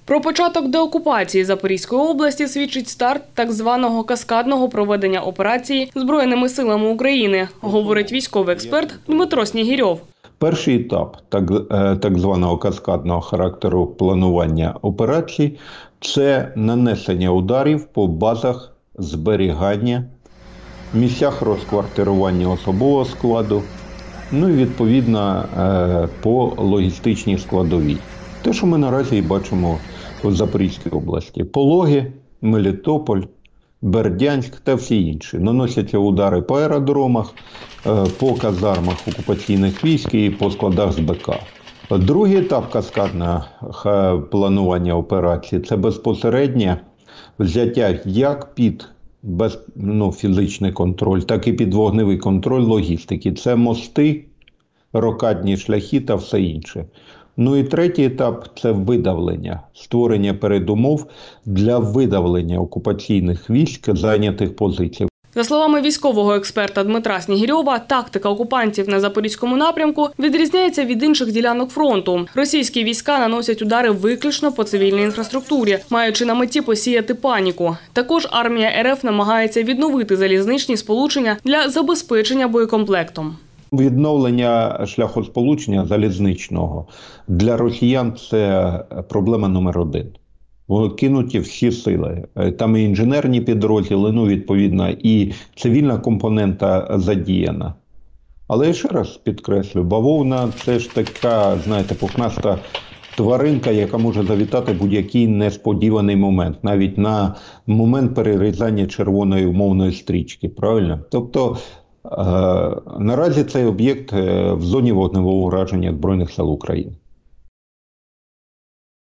Про початок деокупації Запорізької області свідчить старт так званого каскадного проведення операції Збройними силами України, говорить військовий експерт Дмитро Снігирьов. Перший етап так званого каскадного характеру планування операцій – це нанесення ударів по базах зберігання, місцях розквартирування особового складу, ну і відповідно по логістичній складовій. Те, що ми наразі і бачимо у Запорізькій області. Пологи, Мелітополь, Бердянськ та всі інші. Наносяться удари по аеродромах, по казармах окупаційних військ і по складах з БК. Другий етап каскадного планування операції – це безпосереднє взяття як під фізичний контроль, так і під вогневий контроль логістики. Це мости, рокадні шляхи та все інше. Ну і третій етап – це видавлення, створення передумов для видавлення окупаційних військ зайнятих позицій. За словами військового експерта Дмитра Снігирьова, тактика окупантів на Запорізькому напрямку відрізняється від інших ділянок фронту. Російські війська наносять удари виключно по цивільній інфраструктурі, маючи на меті посіяти паніку. Також армія РФ намагається відновити залізничні сполучення для забезпечення боєкомплектом. Відновлення шляхосполучення залізничного для росіян – це проблема номер один. Кинуті всі сили. Там і інженерні підрозділи, відповідно, і цивільна компонента задіяна. Але я ще раз підкреслю, бавовна – це ж така, пухнаста тваринка, яка може завітати будь-який несподіваний момент, навіть на момент перерізання червоної умовної стрічки, правильно? Тобто, наразі цей об'єкт в зоні вогневого ураження Збройних сил України.